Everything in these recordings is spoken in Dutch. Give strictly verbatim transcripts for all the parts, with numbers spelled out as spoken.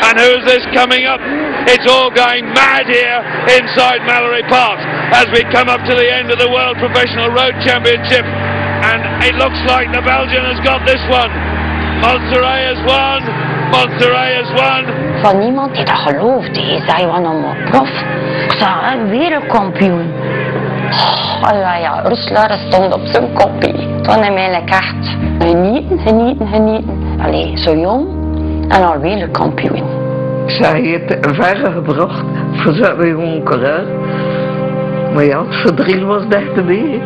And who's this coming up? It's all going mad here inside Mallory Park as we come up to the end of the World Professional Road Championship. And it looks like the Belgian has got this one. Montserrat has won. Montserrat has won. Van niemand die dat geloofde. Hij zei van een prof. Ik zei een wereldkampioen. Oh ja, ja, Ursula stond op zijn kopie. Toen hij mij echt genieten, genieten, genieten. Allee, zo jong en al wereldkampioen. Ik zei het verre gebracht voor zo'n jonge coureur. Maar ja, verdriet was dichterbij.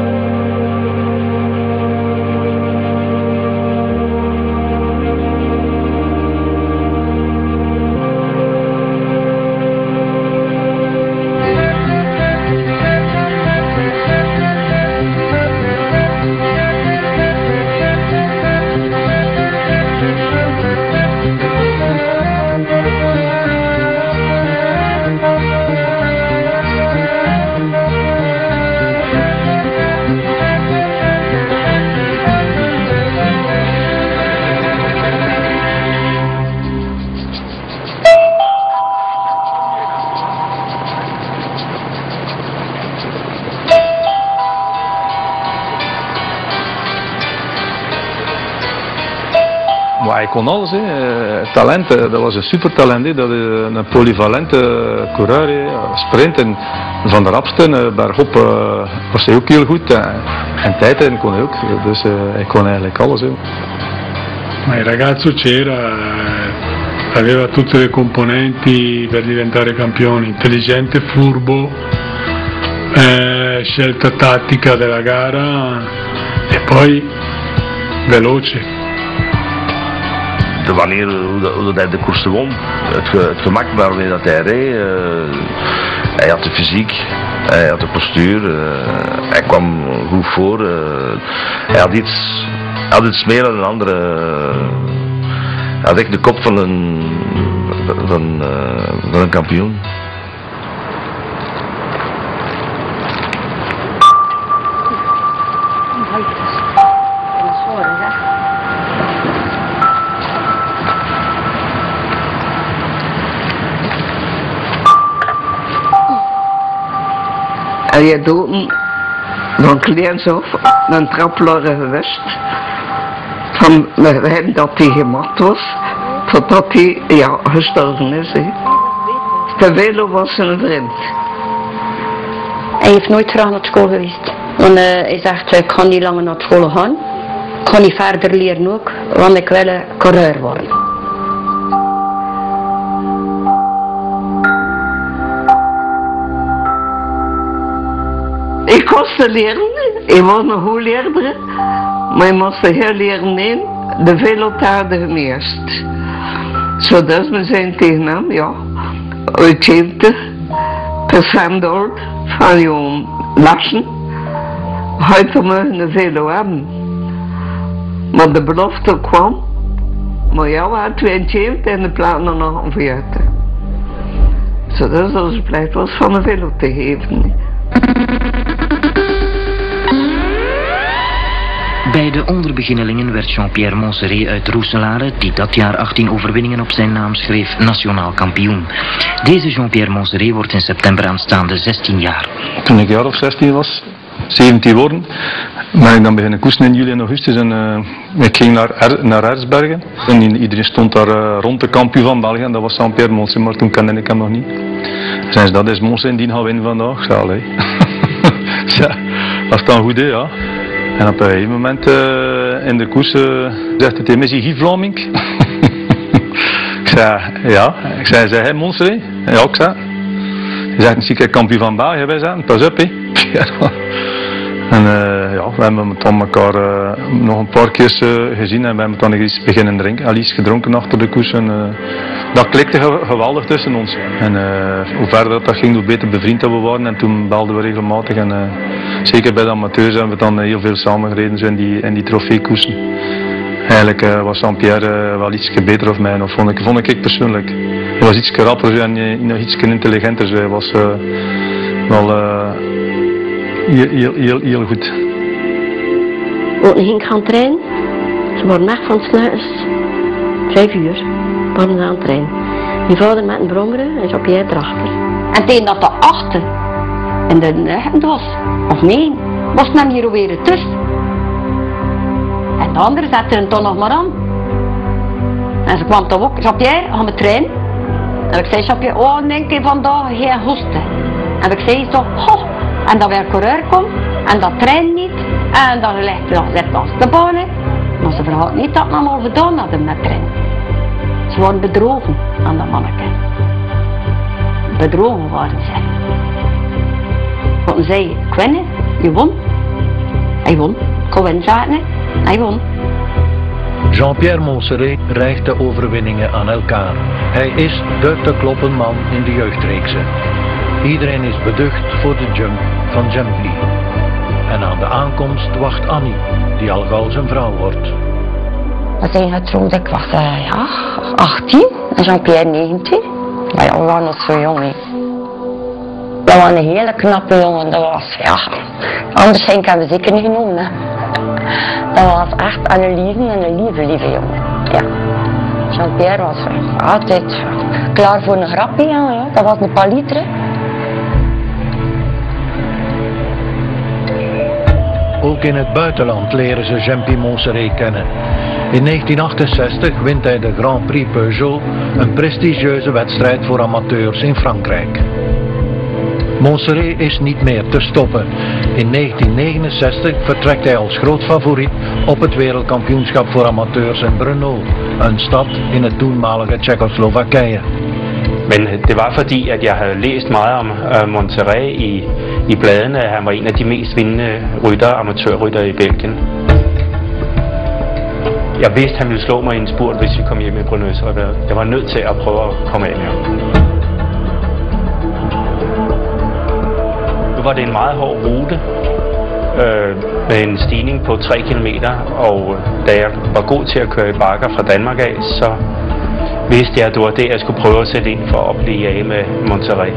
Maar hij kon alles, hè. Talent, dat was een supertalent, hè. Dat is een polyvalente coureur, hè. Sprint en van de rapste bergop uh, was hij ook heel goed en tijdrijden kon hij ook, dus uh, hij kon eigenlijk alles, hè. Ma il ragazzo c'era, aveva tutte le componenti per diventare campione, intelligente, furbo, eh, scelta tattica della gara e poi veloce. De manier hoe, dat, hoe dat hij de koersen won, het, ge, het gemak waarmee dat hij reed, uh, hij had de fysiek, hij had de postuur, uh, hij kwam goed voor, uh, hij had iets, had iets meer dan een andere, uh, hij had echt de kop van een, van, uh, van een kampioen. En je doet van kleins af een traplaren geweest. Van hem dat hij gemaakt was, totdat hij ja, gestorven is. He. De velo was zijn vriend. Hij heeft nooit graag naar school geweest. Want uh, hij zegt, ik kan niet langer naar school gaan. Ik kan niet verder leren ook, want ik wil een coureur worden. Ik moest leren, ik was een goed leerder, maar ik moest heel leren in de velotage gemist. Zo dus we zijn tegen hem, ja, uitzeventig procent oud van je lassen, had we een velo hebben. Maar de belofte kwam, maar ja, we hadden tweeënzeventig en de plannen nog ongeveer. Zo dus onze pleit was van een velo te geven. Bij de onderbeginnelingen werd Jean-Pierre Montserrat uit Roeselare, die dat jaar achttien overwinningen op zijn naam schreef, nationaal kampioen. Deze Jean-Pierre Montserrat wordt in september aanstaande zestien jaar. Toen ik jaar of zestien was, zeventien worden, ben ik dan beginnen koersen in juli en augustus en uh, ik ging naar, er, naar Ersbergen. En iedereen stond daar uh, rond de kampioen van België en dat was Jean-Pierre Montserrat, maar toen kende ik hem nog niet. Sinds dat is Montserrat die gaan winnen vandaag, ja, allee. Ja, dat is dan goed, hè, ja. En op een gegeven moment uh, in de koers uh, zegt hij tegen mij, zie je Vlaming? Ik zei, ja. Ik zei, zei hij Montserrat? Ja, ik zei. Hij zegt, zie ik kampioen van België, wij zijn, pas op, hè. En uh, ja, we hebben dan elkaar uh, nog een paar keer uh, gezien en we hebben dan eens beginnen drinken, al iets gedronken achter de koers. En, uh, dat klikte ge geweldig tussen ons. En uh, hoe verder dat ging, hoe beter bevriend dat we waren en toen belden we regelmatig. En, uh, zeker bij de amateurs hebben we dan uh, heel veel samengereden zo in die, in die trofeekoersen. Eigenlijk uh, was Jean-Pierre uh, wel iets beter of mij, of vond ik, vond ik persoonlijk. Hij was iets rapper en uh, nog iets intelligenter. Zo. Hij was uh, wel uh, heel, heel, heel, heel goed. We gingen gaan trainen. Ze waren echt van s'nachts vijf uur. waren ze aan het trainen. Mijn vader met een brommer en Jean-Pierre erachter. En tegen dat de achter in de regen was, of nee, was het dan hier weer tussen. En de andere zette er toch nog maar aan. En ze kwam toch ook, Jean-Pierre, gaan we trainen? En ik zei, Jean-Pierre, oh, denk je vandaag geen hoesten. En ik zei zo, oh, en dat weer coureur komt, en dat traint niet, en dan ligt hij zit langs de banen. Maar ze verhaalt niet dat we allemaal gedaan hadden met trainen. Ze worden bedrogen aan dat manneke. Bedrogen waren ze. Want zei, ik win, je won. Hij won, ik win zaten, hij won. Jean-Pierre Montserrat reigt de overwinningen aan elkaar. Hij is de te kloppen man in de jeugdreeksen. Iedereen is beducht voor de jump van Jempli. En aan de aankomst wacht Annie, die al gauw zijn vrouw wordt. We zijn getrouwd, ik was uh, ja, achttien en Jean-Pierre negentien. Maar ja, we waren nog zo jong. He. Dat was een hele knappe jongen, dat was, ja, anders zijn hebben we zeker niet genomen. Hè. Dat was echt een lieve en een lieve, lieve jongen. Ja. Jean-Pierre was uh, altijd uh, klaar voor een grapje, ja, ja. Dat was een palitre. Ook in het buitenland leren ze Jempli Montserrat kennen. In negentien achtenzestig wint hij de Grand Prix Peugeot, een prestigieuze wedstrijd voor amateurs in Frankrijk. Montserrat is niet meer te stoppen. In negentien negenenzestig vertrekt hij als groot favoriet op het wereldkampioenschap voor amateurs in Brno, een stad in het toenmalige Tsjechoslowakije. Men det var fordi, at jeg havde læst meget om uh, Montserrat i, i bladene. Han var en af de mest vindende ryttere, amatørryttere i Belgien. Jeg vidste, han ville slå mig i en spurt, hvis vi kom hjem i Brno, så jeg var nødt til at prøve at komme af med ham. Nu var det en meget hård rute øh, med en stigning på tre kilometer, og da jeg var god til at køre i bakker fra Danmark af, så vidste jeg, at det var det, jeg skulle prøve at sætte ind for at blive af med Montserrat.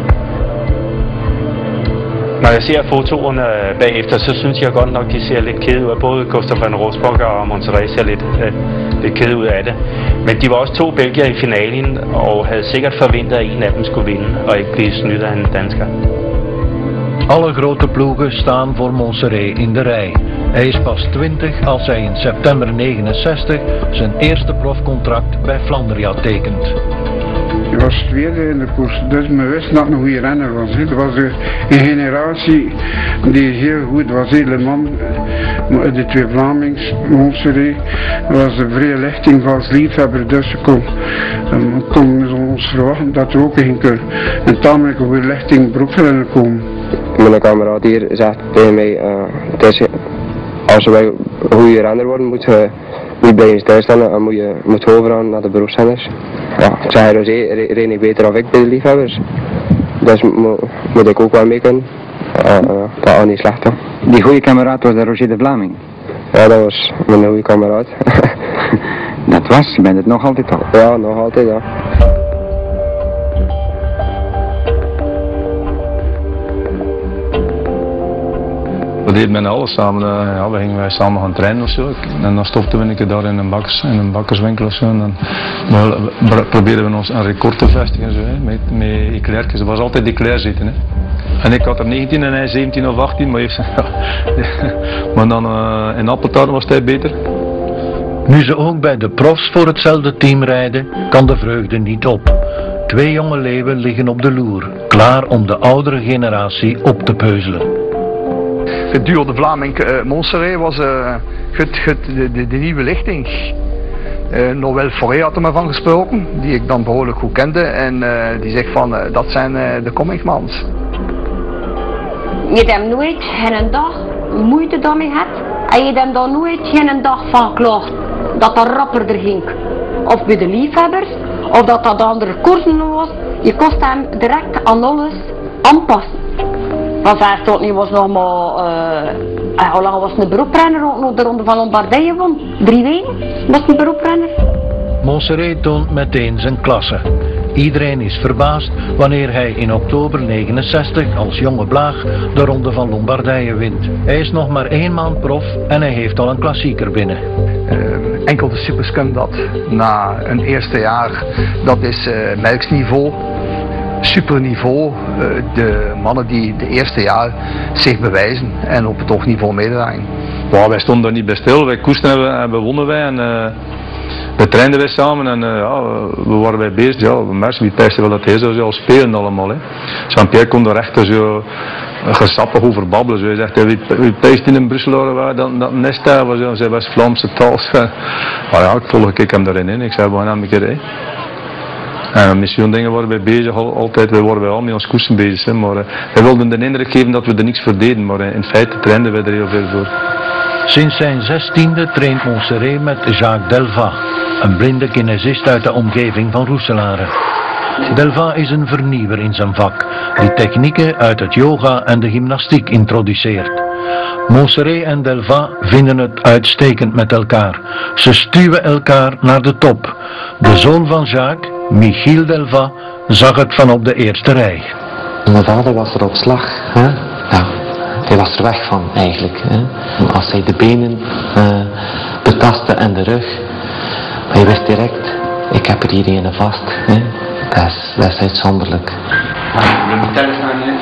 Når jeg ser fotoerne bagefter, så synes jeg godt nok, de ser lidt kede ud af. Både Gustav van Rosbach og Montserrat ser lidt, øh, lidt kede ud af det. Men de var også to belgier i finalen, og havde sikkert forventet, at en af dem skulle vinde, og ikke blive snydt af en dansker. Alle grote ploegen staan voor Montserrat in de rij. Hij is pas twintig als hij in september negenenzestig zijn eerste profcontract bij Flandria tekent. Ik was tweede in de koers, dus we wisten dat het een goede renner was. Het was een generatie die heel goed was. Le Mans, de twee Vlamings, Montserrat, was een vrije lichting als liefhebber, dus we konden kon ons verwachten dat we ook een, een tamelijk goede lichting beroepsrenner komen. Mijn kameraad hier zegt tegen mij, uh, dus als wij een goede renner worden, moet je niet blijven stilstaan en moet je moet overgaan naar de beroepsrenners. Ja, ik zeg dus, ren ik beter dan ik bij de liefhebbers. Dus mo, moet ik ook wel mee kunnen. Uh, uh, dat is niet slecht. Hè. Die goede kameraad was de Roger de Vlaming? Ja, dat was mijn goede kameraad. Dat was, je bent het nog altijd toch? Ja, nog altijd, ja. We deden bijna alles samen. Ja, we gingen wij samen gaan trainen of zo. En dan stopten we een keer daar in een, bakkers, in een bakkerswinkel of zo. En dan we, probeerden we ons een record te vestigen zo, hè, met, met Eclairtjes. Het was altijd Eclair zitten. Hè. En ik had er negentien en hij zeventien of achttien. Maar, heeft, ja, maar dan uh, in Appeltaarn was hij beter. Nu ze ook bij de profs voor hetzelfde team rijden, kan de vreugde niet op. Twee jonge leeuwen liggen op de loer, klaar om de oudere generatie op te peuzelen. Het duo de Vlaming uh, Montserrat was uh, goed, goed, de, de, de nieuwe lichting. Uh, Noël Forêt had er me van gesproken, die ik dan behoorlijk goed kende. En uh, die zegt van, uh, dat zijn uh, de Kommingmans. Je hebt nooit geen dag moeite daarmee gehad. En je hebt daar nooit geen dag van klaagd dat de rapper er ging. Of bij de liefhebbers, of dat dat andere koersen was. Je kost hem direct aan alles aanpassen. Van vijf tot nu was nog maar, uh, hoe lang was een beroeprenner ook nog de Ronde van Lombardije van? Drie weken was een beroeprenner. Montserrat toont meteen zijn klasse. Iedereen is verbaasd wanneer hij in oktober negenenzestig als jonge blaag de Ronde van Lombardije wint. Hij is nog maar één maand prof en hij heeft al een klassieker binnen. Uh, enkel de supers kunnen dat. Na een eerste jaar, dat is uh, melksniveau, superniveau. Uh, de mannen die de eerste jaar zich bewijzen en op het hoogniveau meedraaien. Ja, wij stonden daar niet bij stil, wij koersten hebben, hebben wonnen wij en uh, we trainden wij samen en uh, ja, we waren wij bezig. Ja, mensen die pijsten wel dat hij zou al spelen allemaal. Jean-Pierre kon daar echt zo gesappig over babbelen. Zo. Hij zegt, hey, wie, wie pijst in een Brusselaar waar dat, dat nest daar was, ja, zij was Vlaamse taal. Maar ja, ik volg ik hem daarin in. Ik zei, we gaan hem een keer. Hey. En met zo'n dingen waren wij bezig, al, altijd, wij waren wij al met ons koersen bezig. Hè. Maar uh, wij wilden de indruk geven dat we er niks voor deden, maar uh, in feite trainden wij er heel veel voor. Sinds zijn zestiende traint Montserrat met Jacques Delvat, een blinde kinesist uit de omgeving van Roeselare. Delvat is een vernieuwer in zijn vak, die technieken uit het yoga en de gymnastiek introduceert. Montserrat en Delvat vinden het uitstekend met elkaar. Ze stuwen elkaar naar de top. De zoon van Jacques, Michiel Delvat, zag het van op de eerste rij. Mijn vader was er op slag. Hè? Ja, hij was er weg van eigenlijk. Hè? Als hij de benen uh, betastte en de rug, maar je wist direct, ik heb er hier een vast. Hè? Dat is, dat is uitzonderlijk. De telefoon in.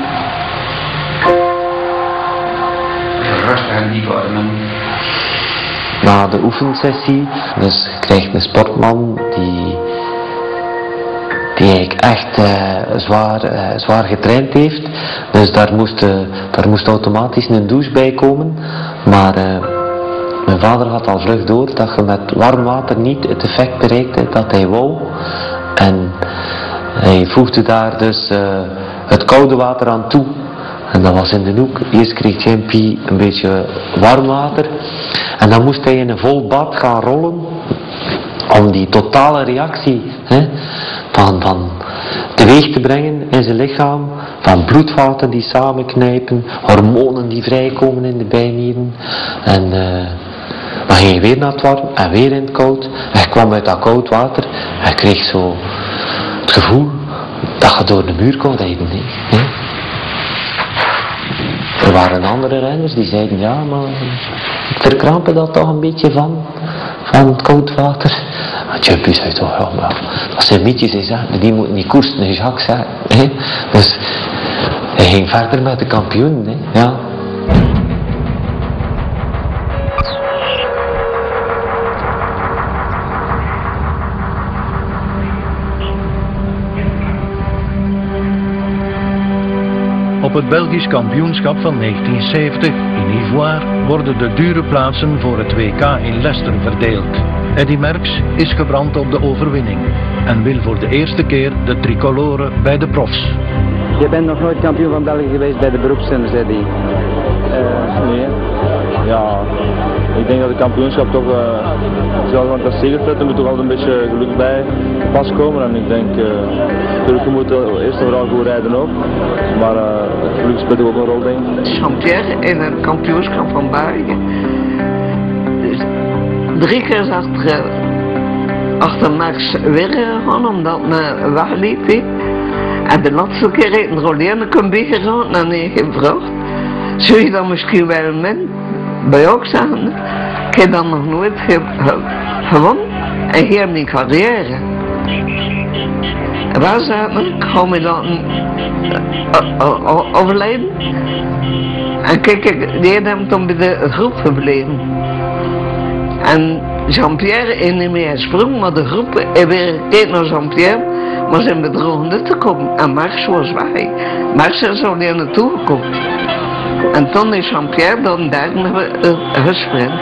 Rustig en diep ademen. Na de oefensessie, dus je krijgt een sportman die, die eigenlijk echt uh, zwaar, uh, zwaar getraind heeft. Dus daar moest, uh, daar moest automatisch een douche bij komen. Maar uh, mijn vader had al vlug door dat je met warm water niet het effect bereikte dat hij wou. En hij voegde daar dus uh, het koude water aan toe. En dat was in de hoek. Eerst kreeg Jean-Pierre een beetje warm water. En dan moest hij in een vol bad gaan rollen. Om die totale reactie hè, van, van teweeg te brengen in zijn lichaam. Van bloedvaten die samenknijpen. Hormonen die vrijkomen in de bijnieren. En uh, dan ging je weer naar het warm en weer in het koud. En hij kwam uit dat koud water. En hij kreeg zo het gevoel dat je door de muur kon rijden. Hè. Er waren andere renners die zeiden, ja, maar ik verkrampen dat toch een beetje van, van het koud water. Maar Jean-Pierre zei toch, ja, maar dat zijn mietjes, hij zei, die moeten niet koersen, een Jacques zei. Hè? Dus hij ging verder met de kampioen, hè? Ja. Op het Belgisch kampioenschap van negentien zeventig in Ivoire worden de dure plaatsen voor het W K in Leicester verdeeld. Eddy Merckx is gebrand op de overwinning en wil voor de eerste keer de tricolore bij de profs. Je bent nog nooit kampioen van België geweest bij de beroepszenders, Eddy? Uh, nee. Ja, ik denk dat de kampioenschap toch uh, zal gewoon dat zeker zetten. Er moet toch altijd een beetje geluk bij pas komen. En ik denk, uh, natuurlijk, je moet uh, eerst en vooral goed rijden ook. Maar uh, geluk speelt ook een rol, denk ik. Jean-Pierre in het kampioenschap van België. Dus drie keer achter, achter Max weer gegaan, omdat me wegliep. He. En de laatste keer heeft een rolleer een beetje geraakt en hij gevraagd. Zou je dan misschien wel men bij jou zeggen? Ik heb dan nog nooit ge ge gewonnen en hier mijn carrière. En waar zei ik, ik ga me laten uh, overlijden. En kijk, die hebben toen bij de groep gebleven. En Jean-Pierre is niet meer gesprong, maar de groep heeft weer gekeken naar Jean-Pierre. Maar ze zijn bedrogen niet te komen. En Max was weg. Max is alleen naartoe gekomen. En toen is Jean-Pierre dan daar uh, gesprint.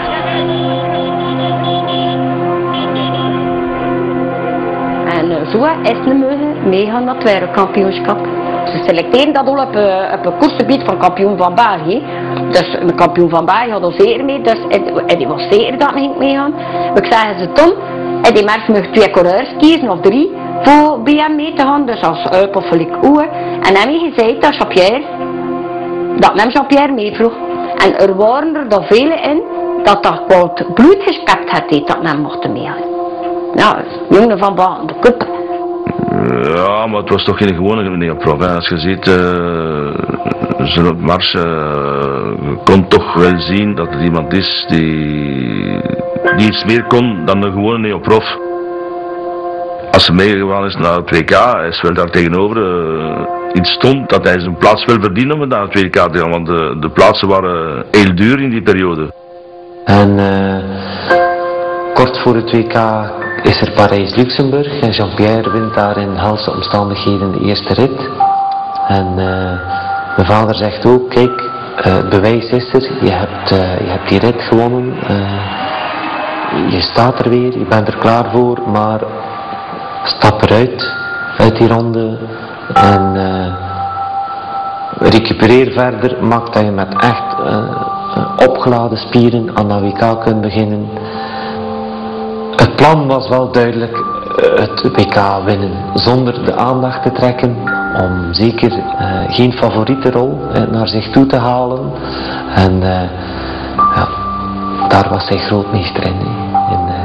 En uh, zo is het mogen meegaan naar het wereldkampioenschap. Ze selecteren dat al op, uh, op een koersgebied van kampioen van België. Dus een kampioen van België had al zeer mee, dus hij was zeker dat hij ging meegaan. Ik zei ze toen, en die mensen mogen twee coureurs kiezen of drie voor bij hem mee te gaan, dus als Eup of Felic Oe. En hij heeft gezegd dat Jean-Pierre, dat hem Jean-Pierre meevroeg. En er waren er dan velen in dat dat koud bloed gespept had, dat hem mochten meegaan. Ja, jongen van Baan, de kup. Ja, maar het was toch geen gewone meneer prof. Hè. Als je ziet, uh, zijn op mars, uh, je kon toch wel zien dat het iemand is die, die iets meer kon dan de gewone neoprof. Als hij meegegaan is naar het W K, is wel daar tegenover uh, iets stond dat hij zijn plaats wil verdienen om naar het W K te gaan, want de, de plaatsen waren heel duur in die periode. En uh, kort voor het W K is er Parijs-Luxemburg en Jean-Pierre wint daar in helse omstandigheden de eerste rit. En uh, mijn vader zegt ook, kijk, uh, het bewijs is er, je hebt, uh, je hebt die rit gewonnen, uh, je staat er weer, je bent er klaar voor, maar stap eruit, uit die ronde en uh, recupereer verder, maak dat je met echt uh, opgeladen spieren aan dat W K kunt beginnen. Het plan was wel duidelijk, het W K winnen, zonder de aandacht te trekken, om zeker uh, geen favoriete rol uh, naar zich toe te halen. En uh, ja, daar was hij grootmeester in. in uh,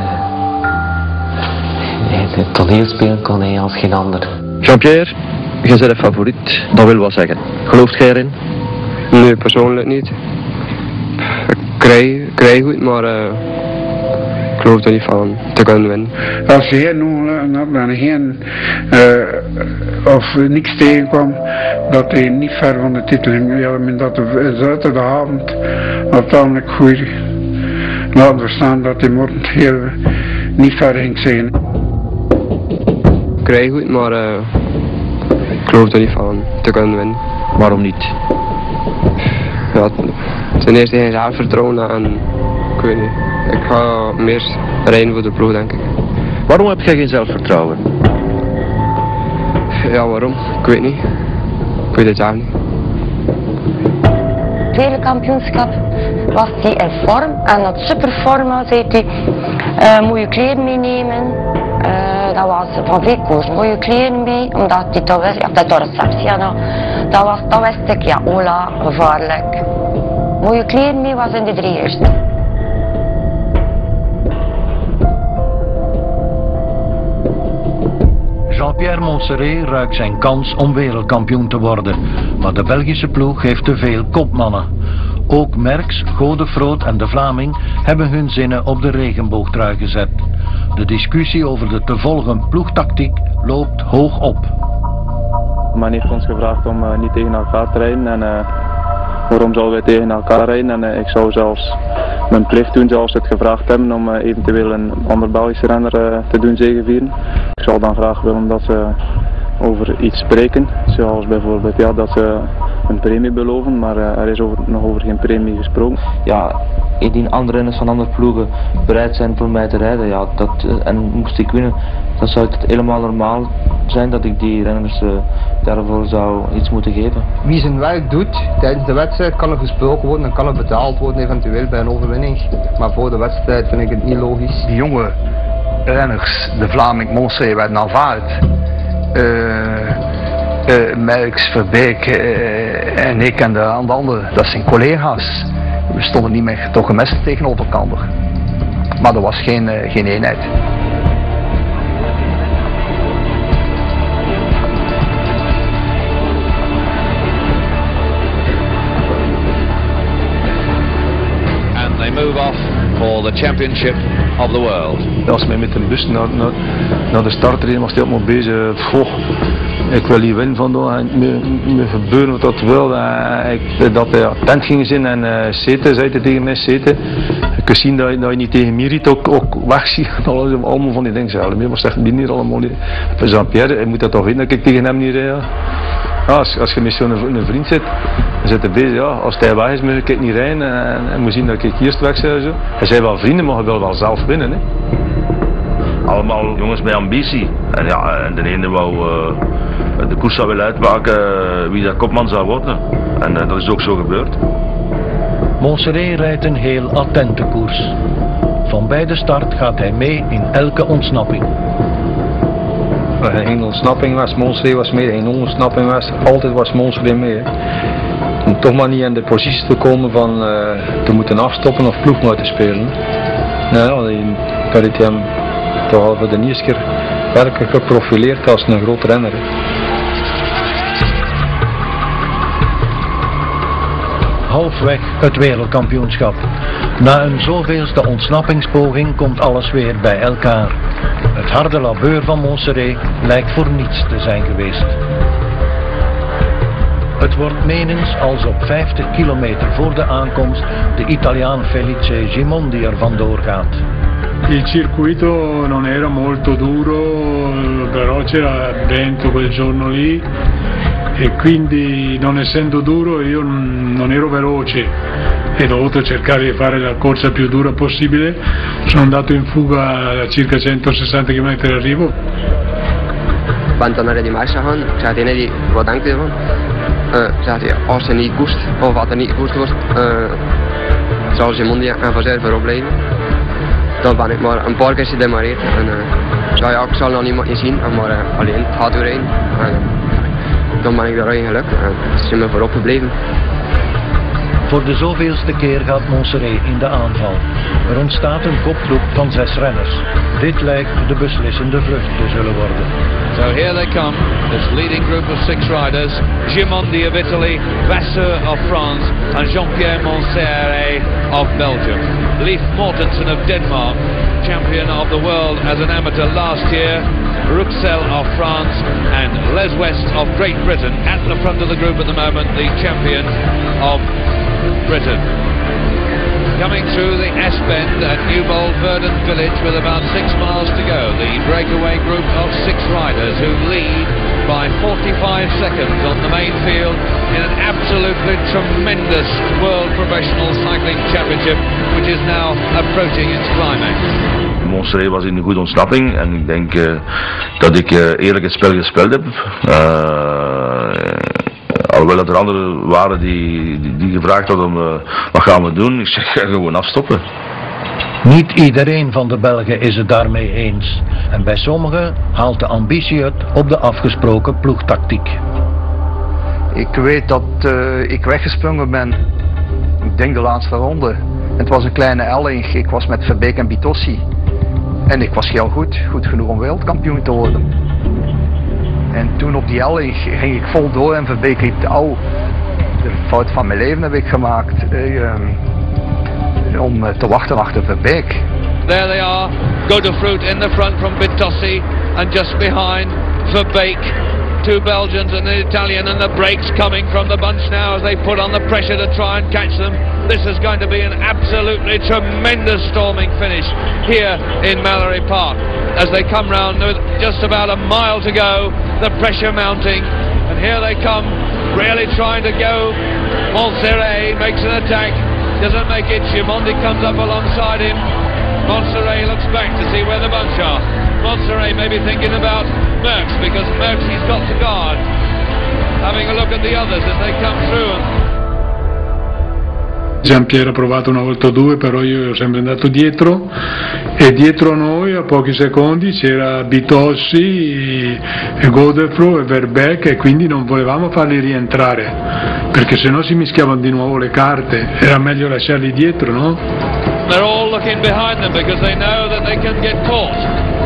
het toneelspelen kon hij als geen ander. Jean-Pierre, je bent een favoriet, dat wil wat zeggen. Gelooft jij erin? Nee, persoonlijk niet. Ik krijg, krijg goed, maar uh, ik geloof er niet van te kunnen winnen. Als je geen ongelukken had en geen uh, of niks tegenkwam, dat hij niet ver van de titel ging. Ja, men dat de zaterdagavond uiteindelijk goed laten verstaan dat hij morgen heel niet ver ging zijn. Ik krijg goed, maar uh, ik geloof er niet van te kunnen winnen. Waarom niet? Ja, ten eerste geen zelfvertrouwen en ik weet niet. Ik ga meer rijden voor de ploeg, denk ik. Waarom heb jij geen zelfvertrouwen? Ja, waarom? Ik weet niet. Ik weet het zelf niet. Het wereldkampioenschap was hij in vorm en dat supervorm was, zei hij, uh, mooie kleren meenemen. Uh, dat was van veel koers, mooie kleren mee, omdat hij toch wist, ja, dat de receptie had. Dat was, dat wist ik, ja, hola, gevaarlijk. Mooie kleren mee was in de drie eerste. Jean-Pierre Montserrat ruikt zijn kans om wereldkampioen te worden, maar de Belgische ploeg heeft te veel kopmannen. Ook Merckx, Godefroot en de Vlaming hebben hun zinnen op de regenboogtrui gezet. De discussie over de te volgen ploegtactiek loopt hoog op. Men heeft ons gevraagd om uh, niet tegen elkaar te rijden en uh, waarom zouden wij tegen elkaar rijden en uh, ik zou zelfs mijn plicht doen zoals ze het gevraagd hebben om uh, eventueel een ander Belgische renner uh, te doen zegevieren. Ik zou dan graag willen dat ze over iets spreken, zoals bijvoorbeeld ja, dat ze een premie beloven, maar uh, er is over, nog over geen premie gesproken. Ja, indien andere renners van andere ploegen bereid zijn voor mij te rijden, ja, dat, en moest ik winnen, dan zou het helemaal normaal zijn dat ik die renners uh, daarvoor zou iets moeten geven. Wie zijn werk doet tijdens de wedstrijd kan er gesproken worden en kan er betaald worden eventueel bij een overwinning. Maar voor de wedstrijd vind ik het niet logisch. Die jonge renners, de Vlaming, Montserrat, werden aanvaard. Uh, uh, Merckx, Verbeek uh, en ik en de anderen, dat zijn collega's. We stonden niet meer toch gemest tegenover elkaar. Maar er was geen, uh, geen eenheid. And they move off for the championship of the world. Als mij met de bus naar, naar, naar de start reed, was hij allemaal bezig. Goh, ik wil hier winnen vandaag. Het me gebeuren wat dat wil. Uh, ik, dat hij attent ging zijn en uh, zitten, zei hij tegen mij, zitten. Je kunt zien dat je, dat je niet tegen mij riet, ook, ook wegziet. Allemaal van die dingen. Zelf. Wat zegt die niet allemaal niet? Jean-Pierre, je moet dat toch weten dat ik tegen hem niet rijd. Ja, als, als je met zo'n een vriend zit, dan zit hij bezig, ja, als hij weg is moet ik niet rijden en, en moet zien dat ik eerst weg ben. Zo. Hij zijn wel vrienden, maar je wil wel zelf winnen. Hè. Allemaal jongens met ambitie. En ja, en de ene wou uh, de koers zou willen uitmaken uh, wie dat kopman zou worden. En uh, dat is ook zo gebeurd. Montserrat rijdt een heel attente koers. Van bij de start gaat hij mee in elke ontsnapping. Geen ontsnapping was, Montserrat was mee, geen ontsnapping was, altijd was Montserrat mee. Hè. Om toch maar niet in de positie te komen van uh, te moeten afstoppen of ploeg moeten spelen. Nou, dat heeft hem toch al voor de eerste keer werkelijk geprofileerd als een groot renner. Hè. Halfweg het wereldkampioenschap. Na een zoveelste ontsnappingspoging komt alles weer bij elkaar. Het harde labeur van Montserrat lijkt voor niets te zijn geweest. Het wordt menens als op vijftig kilometer voor de aankomst de Italiaan Felice Gimondi er vandoor gaat. Il circuito non era molto duro, però c'era vento quel giorno lì e quindi non essendo duro io non ero veloce e ho dovuto cercare di fare la corsa più dura possibile. Sono andato in fuga a circa centosessanta chilometri d'arrivo. Ben dan naar die meisje gaan, ik zei tegen die, wat denkt u ervan? Uh, zei hij, als hij niet koest, of als hij niet gekoest wordt, uh, zal Gimondi en Van Zijl voorop blijven. Dan ben ik maar een paar keer gedemareerd en uh, ja, ja, ik zal nog niemand niet zien, maar uh, alleen het gaat doorheen. En uh, dan ben ik daarin gelukt en ze zijn me voorop gebleven. Voor de zoveelste keer gaat Montserrat in de aanval. Er ontstaat een kopgroep van zes renners. Dit lijkt de beslissende vlucht te zullen worden. So here they come, this leading group of six riders, Gimondi of Italy, Vasseur of France and Jean-Pierre Montserrat of Belgium. Leif Mortensen of Denmark, champion of the world as an amateur last year, Ruxel of France and Les West of Great Britain at the front of the group at the moment, the champion of Britain. Coming through the S-Bend at Newbold Verdon Village with about six miles to go. The breakaway group of six riders who lead by forty-five seconds on the main field in an absolutely tremendous World Professional Cycling Championship, which is now approaching its climax. Montserrat was in een goede ontsnapping en ik denk uh, dat ik uh, eerlijk het spel gespeeld heb. Uh, Alhoewel dat er anderen waren die, die, die gevraagd hadden om uh, wat gaan we doen, ik zeg gewoon afstoppen. Niet iedereen van de Belgen is het daarmee eens. En bij sommigen haalt de ambitie het op de afgesproken ploegtactiek. Ik weet dat uh, ik weggesprongen ben, ik denk de laatste ronde. Het was een kleine elling, ik was met Verbeek en Bitossi. En ik was heel goed, goed genoeg om wereldkampioen te worden. En toen op die helling ging ik vol door en Verbeek riep, oh, de fout van mijn leven heb ik gemaakt, eh, um, om te wachten achter Verbeek. There they are, Godefroot in the front from Bitossi and just behind Verbeek. Two Belgians and an Italian, and the brakes coming from the bunch now as they put on the pressure to try and catch them. This is going to be an absolutely tremendous storming finish here in Mallory Park. As they come round with just about a mile to go, the pressure mounting, and here they come, really trying to go. Montserrat makes an attack, doesn't make it. Gimondi comes up alongside him. Montserrat looks back to see where the bunch are. Montserrat may be thinking about Merckx, because Merckx he's got to guard. Having a look at the others as they come through. Jean-Pierre ha provato una volta o due, però io ero sempre andato dietro e dietro a noi a pochi secondi c'era Bitossi, e Godefroot e Verbeek, e quindi non volevamo farli rientrare perché sennò si mischiavano di nuovo le carte, era meglio lasciarli dietro, no? They're all looking behind them because they know that they can get caught.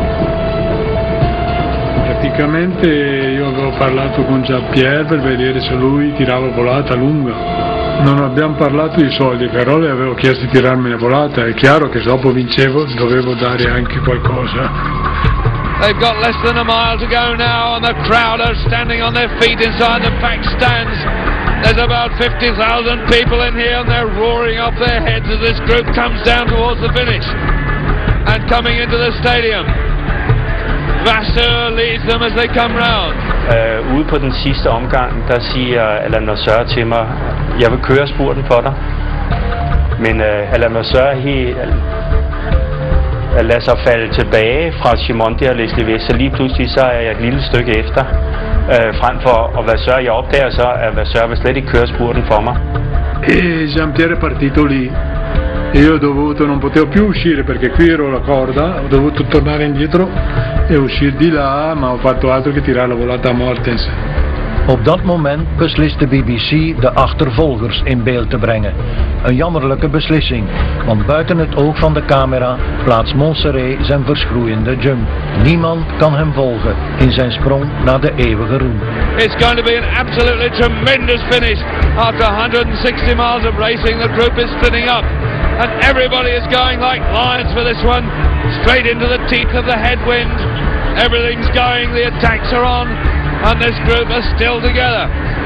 Praticamente io avevo parlato con Jean-Pierre per vedere se lui tirava volata lunga. Non abbiamo parlato di soldi, però le avevo chiesto di tirarmi una volata. È chiaro che se dopo vincevo dovevo dare anche qualcosa. They've got less than a mile to go now and the crowd are standing on their feet inside the packed stands. There's about fifty thousand people in here and they're roaring off their heads as this group comes down towards the finish. And coming into the stadium, Vasseur leads them as they come round. Uh, ude på den sidste omgang, der siger Alain Vasseur til mig, jeg vil køre spurten for dig. Men uh, Alain Vasseur he, uh, lader sig falde tilbage fra Gimondi og Leslie West, så lige pludselig så er jeg et lille stykke efter. Uh, frem for at Vasseur, jeg opdager så, at Vasseur vil slet ikke køre spurten for mig. E Jean-Pierre è partito lì. Io ho dovuto, non potevo più uscire perché qui ero la corda, ho dovuto tornare indietro e uscire di là, ma ho fatto altro che tirare la volata a Mortensen. Op dat moment beslist de B B C de achtervolgers in beeld te brengen. Een jammerlijke beslissing, want buiten het oog van de camera plaatst Montserrat zijn verschroeiende jump. Niemand kan hem volgen in zijn sprong naar de eeuwige roem. It's going to be an absolutely tremendous finish. After one hundred sixty miles of racing, the group is splitting up. and everybody is going like lions for this one, straight into the teeth of the headwind. Everything's going, the attacks are on, and this group are still together.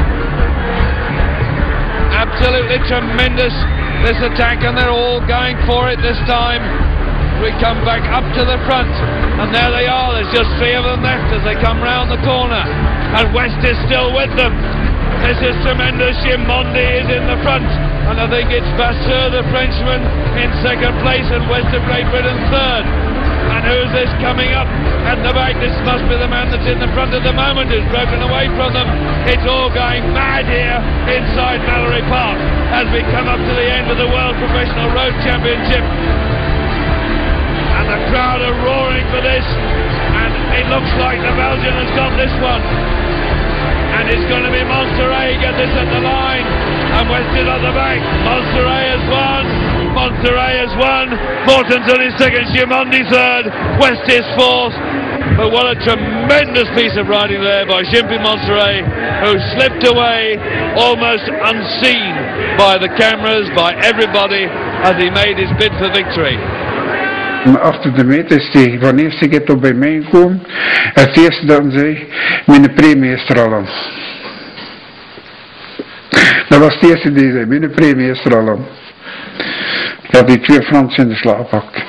Absolutely tremendous, this attack, and they're all going for it this time. We come back up to the front, and there they are. There's just three of them left as they come round the corner, and West is still with them. This is tremendous. Gimondi is in the front, and I think it's Vasseur, the Frenchman, in second place, and West of Great Britain third. And who's this coming up at the back? This must be the man that's in the front at the moment, who's broken away from them. It's all going mad here inside Mallory Park as we come up to the end of the World Professional Road Championship. And the crowd are roaring for this, and it looks like the Belgian has got this one. And it's going to be Monserrat get this at the line, and West is at the back. Monserrat has won, Monserrat has won, Mortensen is second, Gimondi third, West is fourth. But what a tremendous piece of riding there by Gimpy Monserrat, who slipped away almost unseen by the cameras, by everybody, as he made his bid for victory. Achter de metersteeg, wanneer ze het op bij mij komen, het eerste dat ze mijn premiestralen. Dat was het eerste die zei, mijn premiestralen. Ik heb die twee Fransen in de slaap gepakt.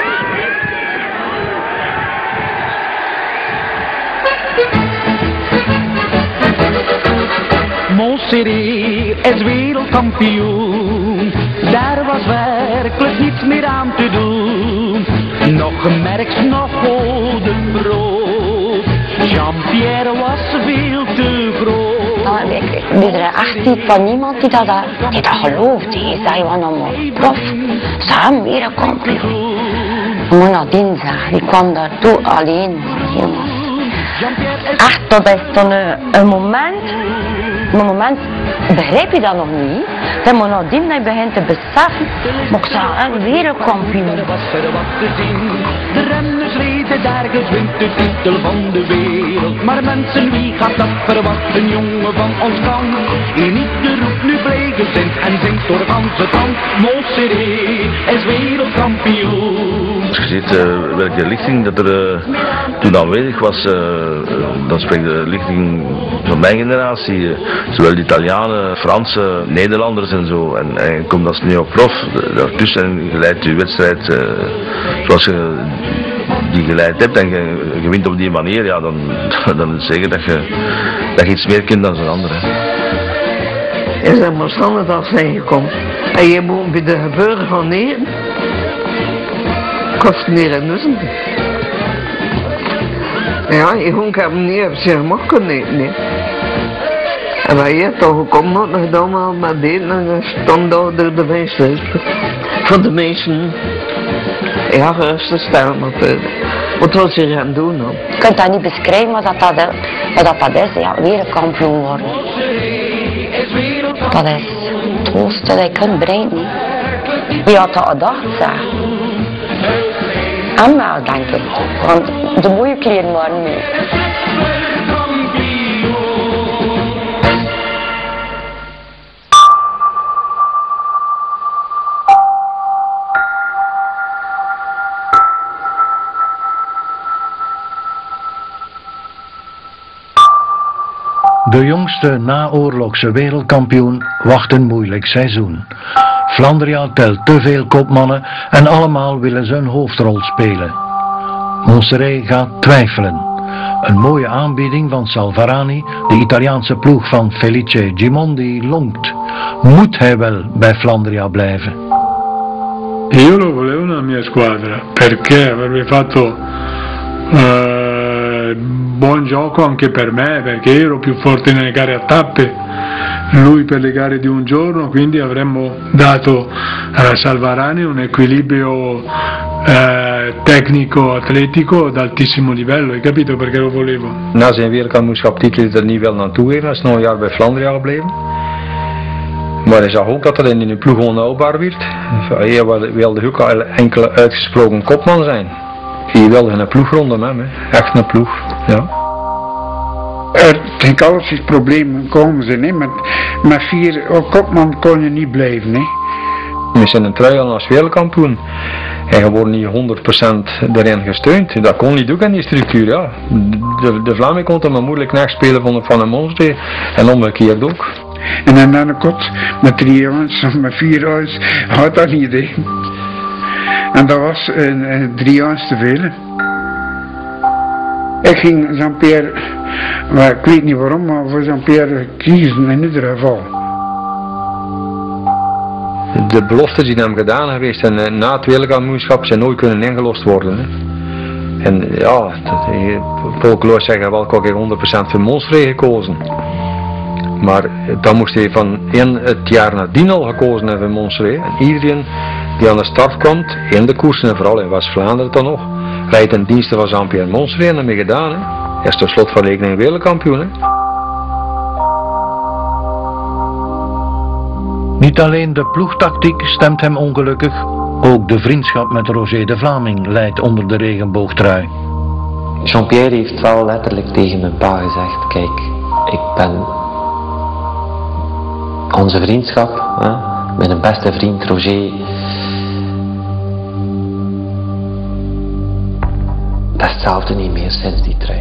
Monserrat is wereldkampioen, daar was werkelijk niets meer aan te doen. Nog gemerkt, nog gouden brood, Jean-Pierre was veel te groot. Nou, ik, er is echt niet van niemand die dat, die dat gelooft. Die zei van een prof, samen wereldkampioen. Je moet nadien zeggen, die kwam daartoe alleen. Jongens. Echt, dat is dan een, een moment, een moment begrijp je dat nog niet. Dan moet nadien dat je begint te beseffen, maar ik zei een wereldkampioen. De renners reden daar gewint de titel van de wereld. Maar mensen, wie gaat dat verwachten? Een jongen van ons kant, die niet de roep nu blij gezind en zingt door ganse kant. Monserrat is wereldkampioen. Als je ziet uh, welke lichting dat er uh, toen aanwezig was, uh, uh, dan spreekt de lichting van mijn generatie, uh, zowel de Italianen, Fransen, Nederlanders en zo. En, en komt als nu ook prof, daartussen en je leidt je wedstrijd uh, zoals je die geleid hebt en je, je wint op die manier, ja, dan, dan is het zeker dat je, dat je iets meer kunt dan zo'n andere. Is er maar standaard als zijn gekomen. En je moet bij de gebeuren van neer. Kost neer en nussen. Ja, je gewoon heb niet op zich mag kunnen eten. En wij hier toch gekomen nog gedaan met dit en dan stond daar door de meeste. Voor de mensen. Ja, rustig stellen, maar wat wil je gaan doen dan? Je kunt dat niet beschrijven wat dat, dat, wat dat, dat is, ja, wereldkampioen worden. Dat is het hoogste dat je kunt bereiken. Wie had dat gedacht, zeg? En wel, denk ik. Want de mooie kleren waren mee. De jongste naoorlogse wereldkampioen wacht een moeilijk seizoen. Flandria telt te veel kopmannen en allemaal willen ze een hoofdrol spelen. Monserrat gaat twijfelen. Een mooie aanbieding van Salvarani, de Italiaanse ploeg van Felice Gimondi, lonkt. Moet hij wel bij Flandria blijven? Io lo volevo nella mia squadra perché avrebbe fatto eh, buon gioco anche per me, perché io ero più forte nelle gare a tappe, lui per le gare di un giorno, quindi avremmo dato a Salvarani un equilibrio eh, tecnico-atletico ad altissimo livello, hai capito perché lo volevo? Na zijn wereldkampioenschaptitel is er niet wel naartoe gegaan, hij is nog een jaar bij Flandria gebleven. Maar hij zag ook dat dat in de ploeg onhoudbaar werd. Hij wilde ook al enkele uitgesproken kopman zijn. Je wilde een ploeg rondom hem, hè. Echt een ploeg, ja. Er ging altijd problemen komen zijn, hè. Met, met vier kopman kon je niet blijven. Hè. We zijn een trui aan als wereldkampioen. En je wordt niet honderd procent erin gesteund. Dat kon niet ook in die structuur. Ja. De, de Vlaming kon er maar moeilijk naspelen van, van een monster. En omgekeerd ook. En dan aan de kot met drie jongens of met vier jongens had dat niet. He. En dat was uh, uh, drie jongens te veel. Ik ging Jean-Pierre, maar ik weet niet waarom, maar voor Jean-Pierre kiezen in ieder geval. De beloftes die hem gedaan geweest en uh, na het wereldkampioenschap zijn nooit kunnen ingelost worden. Hè. En ja, Paul Kloos zeggen wel, ik heb honderd procent voor Monster gekozen. Maar dan moest hij van in het jaar nadien al gekozen hebben voor Monster. En iedereen die aan de start komt, in de koersen en vooral in West-Vlaanderen dan nog, rijdt in diensten van Jean-Pierre Monster en daarmee gedaan. Hè. Hij is tot slot van rekening wereldkampioen. Hè. Niet alleen de ploegtactiek stemt hem ongelukkig, ook de vriendschap met Roger de Vlaming leidt onder de regenboogtrui. Jean-Pierre heeft wel letterlijk tegen mijn pa gezegd, kijk, ik ben onze vriendschap, hè, mijn beste vriend Roger, dat is hetzelfde niet meer sinds die trui.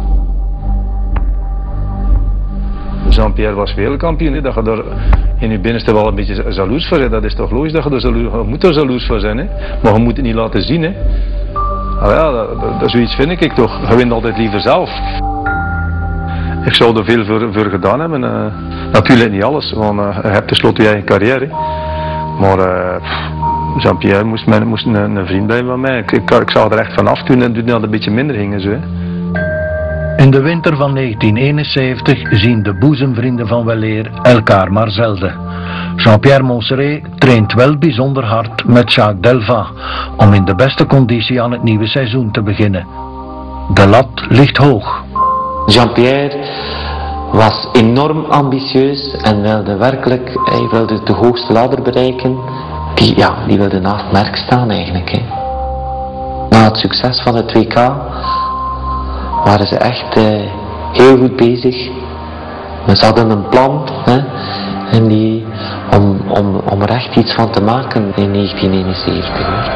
Jean-Pierre was wereldkampioen, dat je daar in je binnenste wel een beetje jaloers voor bent. Dat is toch logisch dat je er jaloers, je moet er jaloers voor zijn, hè? Maar je moet het niet laten zien. Hè? Ah ja, dat, dat, dat, zoiets vind ik toch. Je wint altijd liever zelf. Ik zou er veel voor, voor gedaan hebben. Uh, natuurlijk niet alles, want uh, je hebt tenslotte je eigen carrière. Maar uh, Jean-Pierre moest, mijn, moest een, een vriend blijven van mij. Ik, ik, ik zag er echt vanaf toen en toen dat een beetje minder ging. Zo, hè. In de winter van negentien eenenzeventig zien de boezemvrienden van weleer elkaar maar zelden. Jean-Pierre Montserrat traint wel bijzonder hard met Jacques Delva om in de beste conditie aan het nieuwe seizoen te beginnen. De lat ligt hoog. Jean-Pierre was enorm ambitieus en wilde werkelijk, hij wilde de hoogste ladder bereiken. Die, ja, die wilde naast Merck staan eigenlijk. Hè. Na het succes van het W K waren ze echt uh, heel goed bezig. Ze hadden een plan hè, en die, om, om, om er echt iets van te maken in negentien eenenzeventig. Hoor.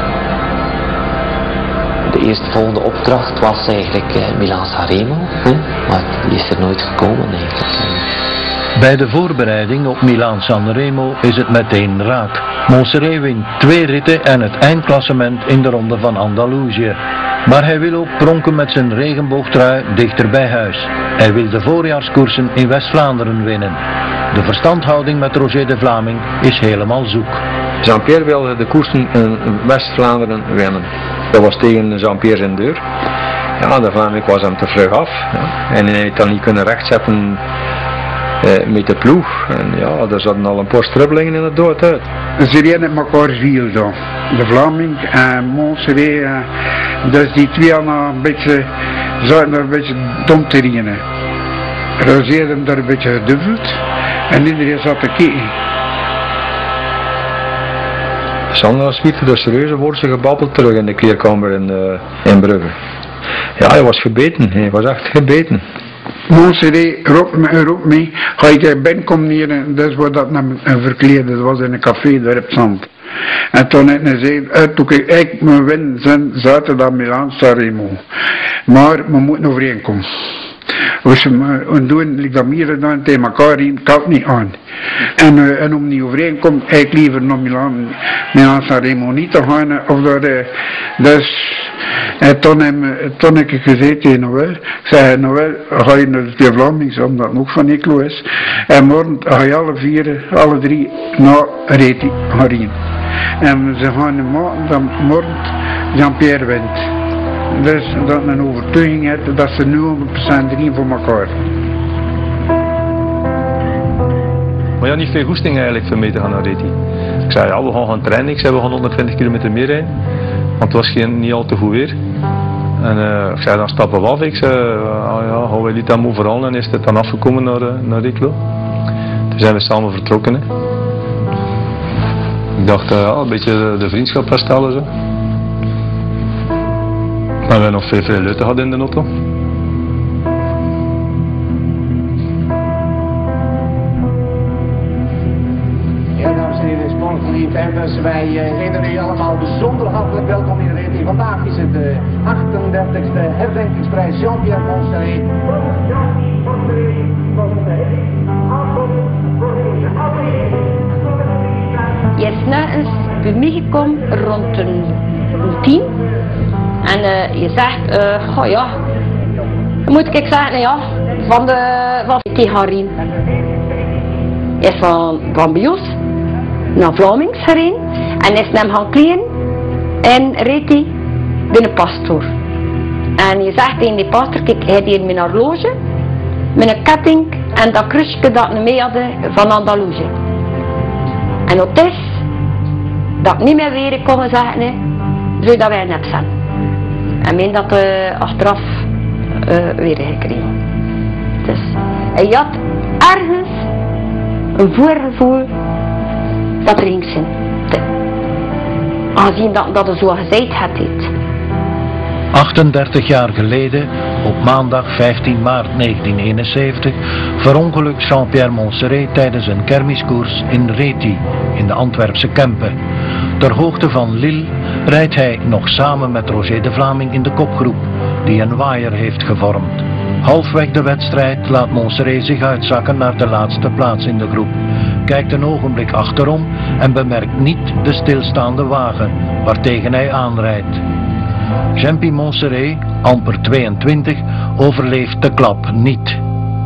De eerstvolgende opdracht was eigenlijk uh, Milan-San Remo, hè, maar die is er nooit gekomen eigenlijk. Bij de voorbereiding op Milan-San Remo is het meteen raak. Montserrat wint twee ritten en het eindklassement in de ronde van Andalusië. Maar hij wil ook pronken met zijn regenboogtrui dichter bij huis. Hij wil de voorjaarskoersen in West-Vlaanderen winnen. De verstandhouding met Roger de Vlaming is helemaal zoek. Jean-Pierre wilde de koersen in West-Vlaanderen winnen. Dat was tegen Jean-Pierre zijn deur. Ja, de Vlaming was hem te vlug af. Ja. En hij had dan niet kunnen rechtzetten eh, met de ploeg. En ja, er zaten al een paar stribbelingen in het dood uit. Ze reden met elkaar veel dan. De Vlaming en Montserrat. Dus die twee hadden een beetje, zaten er een beetje dom te rienen. Roger had hem daar een beetje gedubbeld en iedereen zat te kijken. Sandra Swiet, de serieuze woorden ze gebabbeld terug in de kleerkamer in, uh, in Brugge. Ja, hij was gebeten, hij was echt gebeten. Montserrat roept me, roept me, ga je bij komen hier, dus wordt dat een verkleed, dat was in een café daar op Zand. En toen heb hij gezegd, toen ik eigenlijk mijn win zijn zaterdag Milan-San Remo. Maar we moeten overeenkomen. Als we doen, like dat meer gedaan tegen elkaar in, kan het niet aan. En, uh, en om niet overeenkomen, eigenlijk liever naar Milan, Milan-San Remo niet te gaan. Of dat, uh, dus, en toen, hem, toen heb ik gezegd tegen Noël, ik zei, Noël, ga je naar de twee Vlamings, omdat het ook van Eeklo is. En morgen ga je alle vier, alle drie, naar Reti gaan rijden. En ze gaan maken dat morgen Jean-Pierre wint. Dus dat een overtuiging heeft dat ze nu honderd procent erin voor elkaar. Maar ja, niet veel goesting eigenlijk voor mij te gaan naar Reti. Ik zei ja, we gaan gaan trainen, ik zei we gaan honderdtwintig kilometer meer rijden. Want het was geen, niet al te goed weer. En uh, ik zei dan stappen we af, ik zei uh, ja, gaan we niet dan overal en is het dan afgekomen naar, uh, naar Eeklo. Toen zijn we samen vertrokken. Hè. Ik dacht uh, ja, een beetje de, de vriendschap herstellen zo. Maar we hebben nog veel veel leuten gehad in de auto. Ja, dames en heren, spannend van hier wij uh, heten u allemaal bijzonder hartelijk welkom in Reti. Vandaag is het de uh, achtendertigste herdenkingsprijs Jean-Pierre Montserrat. Je is nergens bij mij gekomen rond een tien. En uh, je zegt, uh, oh ja, moet ik zeggen, ja, van de, wat die Harien. Hij is van, van bij ons naar Vlamings gereden en is hem gaan kleden en reed hij binnen pastoor. En je zegt tegen die pastor, kijk, hij had hier mijn horloge, mijn ketting en dat kruisje dat we mee hadden van Andalusië. En het is dat ik niet meer weer kon zeggen, nee, zodat wij net zijn. En meen dat uh, achteraf uh, weer gekregen. Dus hij had ergens een voorgevoel dat er ging zijn. Aangezien dat, dat er zo gezegd had heeft. achtendertig jaar geleden, op maandag vijftien maart negentien eenenzeventig, verongelukt Jean-Pierre Montserrat tijdens een kermiskoers in Reti, in de Antwerpse Kempen. Ter hoogte van Lille rijdt hij nog samen met Roger de Vlaming in de kopgroep, die een waaier heeft gevormd. Halfweg de wedstrijd laat Montserrat zich uitzakken naar de laatste plaats in de groep, kijkt een ogenblik achterom en bemerkt niet de stilstaande wagen waartegen hij aanrijdt. Jean-Pierre Montserrat, amper tweeëntwintig, overleeft de klap niet.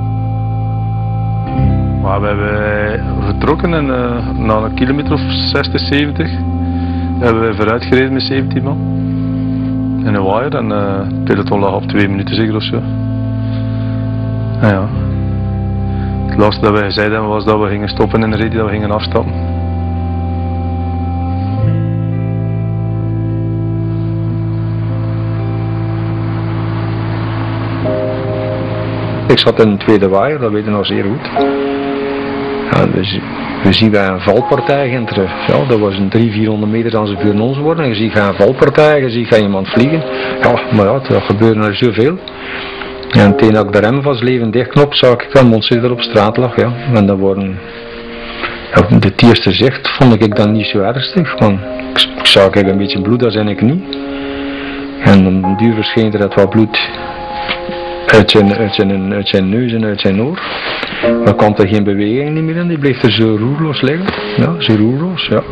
Maar we hebben vertrokken en uh, na een kilometer of zestig, zeventig hebben we vooruit gereden met zeventien man. In een waaier en uh, het peloton lag op twee minuten zeker of zo. En ja. Het laatste dat wij gezegd hebben was dat we gingen stoppen in de Reti, dat we gingen afstappen. Ik zat in een tweede waaier, dat weet je nog zeer goed. Ja, dus we zien bij een valpartij, ja, dat was een driehonderd, vierhonderd meter dan ze voor ons worden. En je ziet een valpartij, je ziet iemand vliegen. Ja, maar ja, dat gebeurde er zoveel. En tegen dat ik de rem van leven dichtknop, zag ik dat Montserrat er op straat lag. Ja. En dat worden, ja, de eerste zicht vond ik dan niet zo ernstig. Want ik, ik zag ik een beetje bloed, dat zijn ik niet. En om een duur verscheen er wat bloed uit zijn, uit, zijn, uit zijn neus en uit zijn oor. Dan kwam er geen beweging niet meer in, die bleef er zo roerloos liggen. Ja, zo roerloos, ja.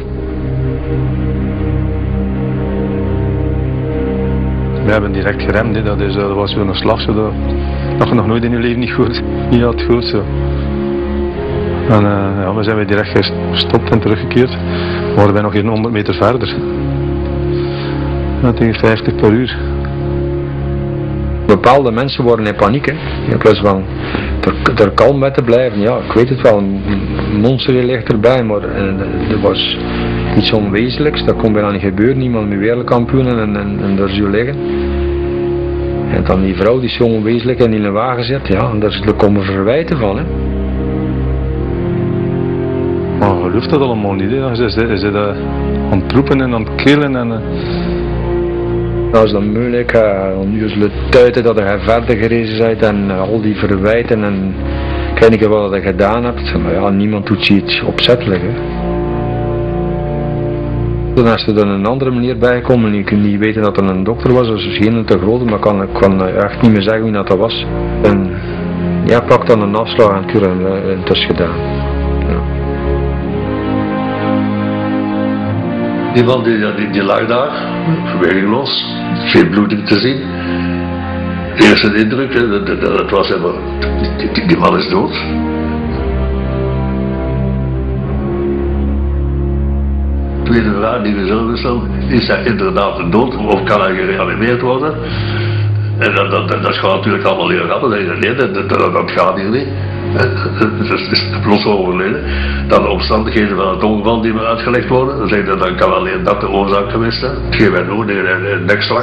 We hebben direct geremd, hè. Dat, is, dat was weer een slag, zo, dat, dat je nog nooit in je leven niet goed, niet had goed zo. En uh, ja, we zijn weer direct gestopt en teruggekeerd. We waren wij nog geen honderd meter verder. Ja, tegen vijftig per uur. Bepaalde mensen worden in paniek, hè. In plaats van er, er kalm bij te blijven. Ja, ik weet het wel, een monster ligt erbij, maar uh, er was iets onwezenlijks, dat kon bijna niet gebeuren, niemand meer wereldkampioen en, en, en daar zou liggen. En dan die vrouw die zo onwezenlijk en in een wagen zit, ja, daar komen verwijten van, hè. Maar je gelooft dat allemaal niet, hè. Ze zitten uh, aan het troepen en aan het killen en... Uh... Dat is dan moeilijk, uh, om nu zullen tuiten dat je verder gerezen bent en uh, al die verwijten en ik weet niet wat je gedaan hebt, maar ja, niemand doet je iets opzettelijk, hè. Dan als er dan een andere manier bij komt en je kunt niet weten dat er een dokter was, dat is geen te groot, maar kan, ik kan echt niet meer zeggen wie dat, dat was. En ja, pak dan een afslag en keur en het is gedaan. Ja. Die man die, die, die lag daar, verwegingloos, veel bloeding te zien. De eerste indruk, dat, dat, dat was helemaal, die, die, die man is dood. De tweede vraag die we zullen stellen, is hij inderdaad dood of kan hij gereanimeerd worden? En dat, dat, dat, dat gaat natuurlijk allemaal heel grappig, dat is nee, dat, dat, dat gaat hier niet. Dat is plots overleden. Dan de omstandigheden van het ongeval die me uitgelegd worden, dan zeg je dat dan kan alleen dat de oorzaak geweest zijn. Hetgeen wij doen, een nekslag.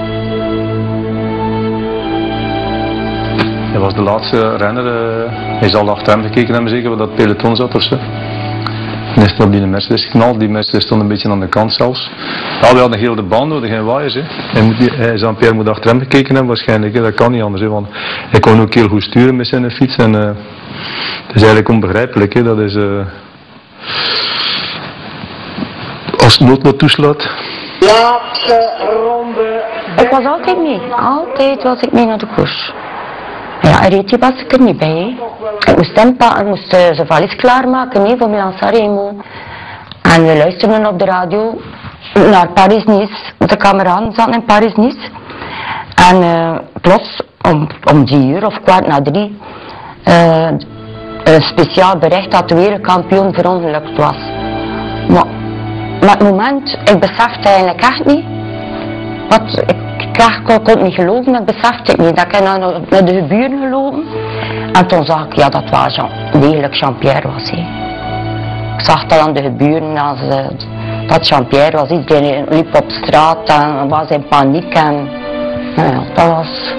Hij was de laatste renner, uh, hij zal achter hem gekeken hebben zeker wat dat peloton zat of zo. En is op die Mercedes geknald, die Mercedes stond een beetje aan de kant zelfs. Ja, we hadden heel de baan nodig, geen waaiers. Jean-Pierre moet achter hem gekeken hebben waarschijnlijk, hè. Dat kan niet anders, hè, want hij kon ook heel goed sturen met zijn fiets. En, uh, het is eigenlijk onbegrijpelijk, hè. Dat is... Uh, als het noodlot toeslaat. Laatste ronde. Ik was altijd mee. Altijd was ik mee naar de koers. Ja, en Reti was ik er niet bij. Hè. Ik moest inpakken, ik moest uh, zijn valies klaarmaken nee, voor Milan Sanremo. En we luisterden op de radio naar Paris-Nice. De kameraden zaten in Paris-Nice. En uh, plots, om, om drie uur of kwart na drie, uh, een speciaal bericht dat de wereldkampioen verongelukt was. Maar met het moment, ik besefte eigenlijk echt niet. Wat, ik, ik kon het niet geloven, ik besefte het niet. Dat ik naar, naar de buren gelopen. En toen zag ik ja, dat het wel Jean, degelijk Jean-Pierre was. He. Ik zag dat aan de buren, als, uh, dat Jean-Pierre was. Iedereen liep op straat en was in paniek. En, nou ja, dat was...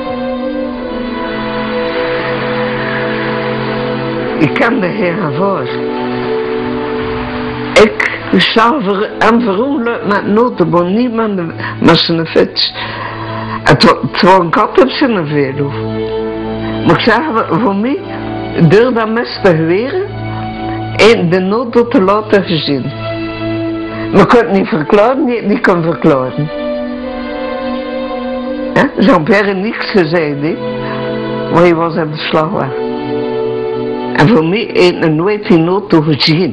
Ik ken de heer voor. Ik zou ver, hem verongelukt met notenboom, niet met, de, met zijn fiets. Het was een kat op zijn velo. Maar ik zeg, voor mij, door dat mes te geweren, en de nood te laten gezien. Maar ik kon het niet verklaren, niet, niet kan verklaren. Ja? Jean-Pierre heeft niks gezegd, he? Maar hij was in de slagweg. En voor mij heeft hij nooit die nood gezien.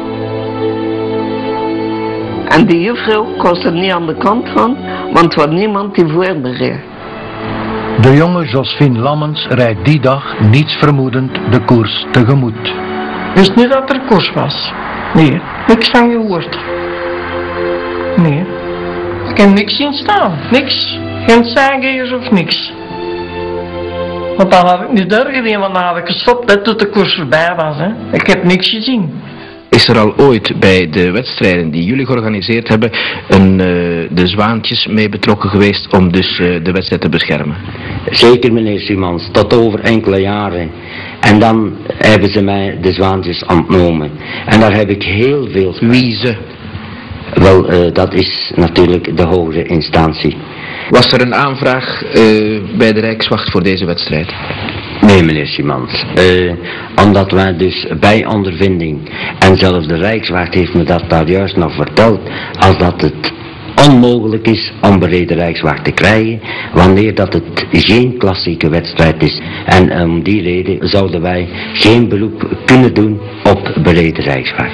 En die juffrouw kon er niet aan de kant van, want er was niemand die voor me reed. De jonge Josephine Lammens rijdt die dag niets vermoedend de koers tegemoet. Wist niet dat er koers was? Nee, niks van gehoord. Nee. Ik heb niks zien staan, niks. Geen seingevers of niks. Want dan had ik niet doorgereden, want dan had ik gestopt hè, tot de koers voorbij was. Hè. Ik heb niks gezien. Is er al ooit bij de wedstrijden die jullie georganiseerd hebben een, uh, de zwaantjes mee betrokken geweest om dus uh, de wedstrijd te beschermen? Zeker meneer Simons, tot over enkele jaren. En dan hebben ze mij de zwaantjes ontnomen. En daar heb ik heel veel... Wie ze? Wel, uh, dat is natuurlijk de hogere instantie. Was er een aanvraag uh, bij de Rijkswacht voor deze wedstrijd? Nee meneer Simons, uh, omdat wij dus bij ondervinding, en zelfs de Rijkswacht heeft me dat daar juist nog verteld, als dat het onmogelijk is om bereden Rijkswacht te krijgen, wanneer dat het geen klassieke wedstrijd is. En om die reden zouden wij geen beroep kunnen doen op bereden Rijkswacht.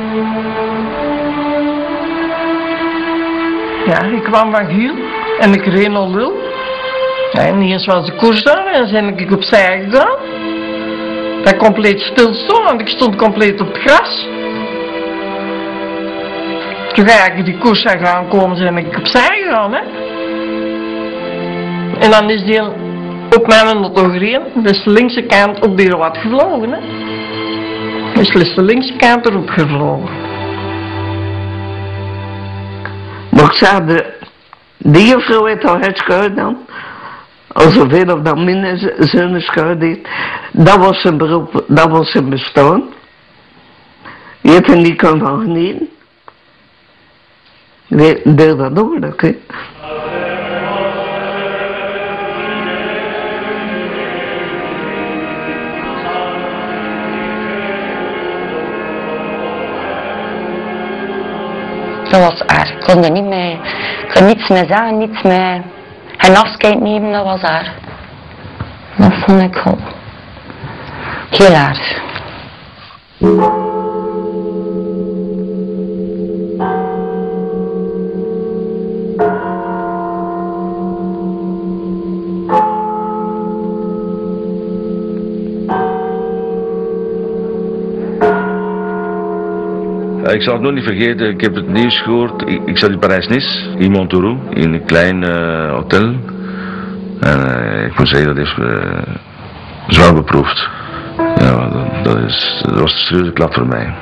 Ja, ik kwam van Giel en ik reed al lul. Ja, en eens was de koers daar en dan ben ik opzij gegaan. Dat compleet stil stond, want ik stond compleet op het gras. Toen ga ik die koers zag aankomen, ben ik opzij gegaan. Hè. En dan is die op mijn auto gereden, dus de linkse kant op die wat gevlogen. Hè. Dus de linkse kant erop gevlogen. Maar ik zei, de, die juffrouw heeft al het schuil dan. Al zoveel of dat minder zijn schuil deed. Dat was zijn beroep, dat was zijn bestaan. Je hebt er niet kan van genieten. Deel dat ook, hè. Dat was erg. Ik kon er niet mee, ik kon niets meer zeggen, niets meer, geen afscheid nemen, dat was erg. Dat vond ik heel, heel erg. Ik zal het nog niet vergeten, ik heb het nieuws gehoord. Ik, ik zat in Parijs-Nice, in Montauroux, in een klein uh, hotel. En uh, ik moet zeggen, dat is uh, zwaar beproefd. Ja, dat, dat, is, dat was een serieuze klap voor mij.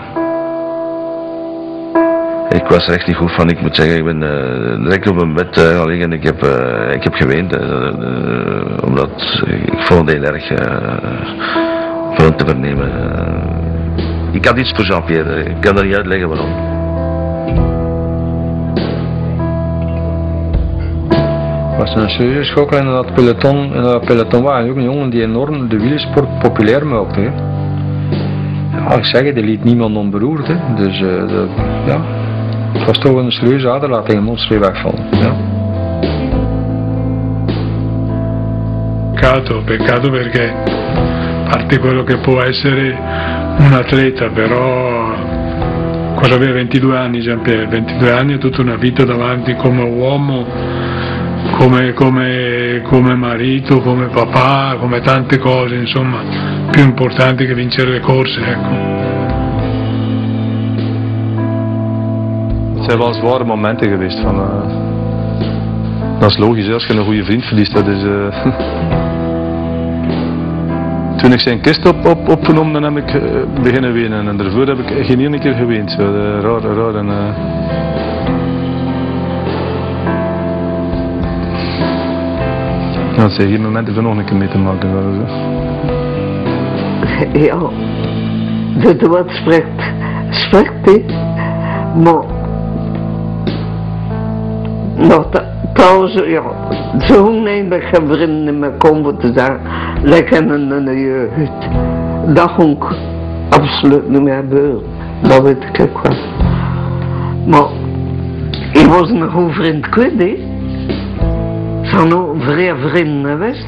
Ik was er echt niet goed van, ik moet zeggen, ik ben uh, direct op mijn bed uh, gaan liggen en ik heb, uh, ik heb geweend. Uh, uh, omdat ik vond het heel erg uh, voor hem te vernemen. Uh, Ik had iets voor Jean-Pierre, ik kan dat niet uitleggen waarom. Het was een serieuze schok en dat peloton, en dat peloton waren ook een jongen die enorm de wielersport populair maakte. Hè. Ja, ik zeg het, die liet niemand onberoerd. Hè. Dus uh, de, ja, Het was toch een serieuze aderlating tegen Monsteré wegvallen. Ja. Peccato, peccato perché a parte quello che può essere un atleta, però quando aveva ventidue anni Jean-Pierre, ventidue anni è tutta una vita davanti come uomo, come, come, come marito, come papà, come tante cose, insomma, più importanti che vincere le corse, ecco. Het zijn wel zware momenten geweest. Van, uh, dat is logisch, als je een goede vriend verliest. Dat is, uh, Toen ik zijn kist op, op, opgenomen, dan heb ik uh, beginnen wenen. En daarvoor heb ik geen ene keer geweend. Zo. Uh, raar, raar. En, uh... ja, het zijn geen momenten voor nog een keer mee te maken. Ja, dat wat spreekt, spreekt hij. Maar, nou, trouwens, ja, zo'n eindelijk gaan vrienden met komen te zeggen, lekker in een jeugd. Dat kon ik absoluut niet meer gebeuren, dat weet ik ook wel. Maar, ik was een goede vriend kwijt, hè. Zijn ook vrij vrienden geweest.